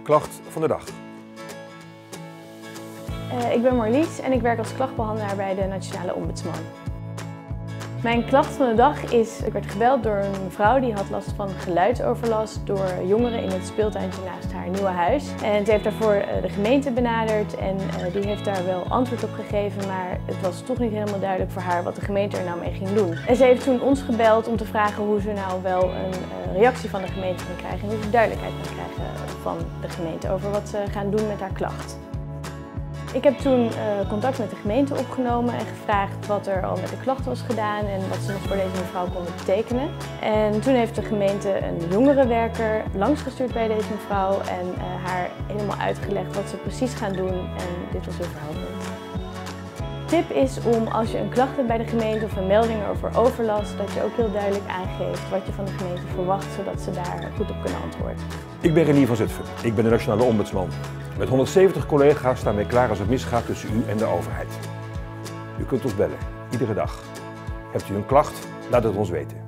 klacht van de dag. Ik ben Marlies en ik werk als klachtbehandelaar bij de Nationale Ombudsman. Mijn klacht van de dag is, ik werd gebeld door een vrouw die had last van geluidsoverlast door jongeren in het speeltuintje naast haar nieuwe huis. En ze heeft daarvoor de gemeente benaderd en die heeft daar wel antwoord op gegeven, maar het was toch niet helemaal duidelijk voor haar wat de gemeente er nou mee ging doen. En ze heeft toen ons gebeld om te vragen hoe ze nou wel een reactie van de gemeente kan krijgen en hoe ze duidelijkheid kan krijgen van de gemeente over wat ze gaan doen met haar klacht. Ik heb toen contact met de gemeente opgenomen en gevraagd wat er al met de klacht was gedaan en wat ze nog voor deze mevrouw konden betekenen. En toen heeft de gemeente een jongerenwerker langsgestuurd bij deze mevrouw en haar helemaal uitgelegd wat ze precies gaan doen en dit was heel verhelderend. Tip is om als je een klacht hebt bij de gemeente of een melding over overlast, dat je ook heel duidelijk aangeeft wat je van de gemeente verwacht, zodat ze daar goed op kunnen antwoorden. Ik ben Renier van Zutphen. Ik ben de Nationale Ombudsman. Met 170 collega's staan wij klaar als het misgaat tussen u en de overheid. U kunt ons bellen, iedere dag. Hebt u een klacht? Laat het ons weten.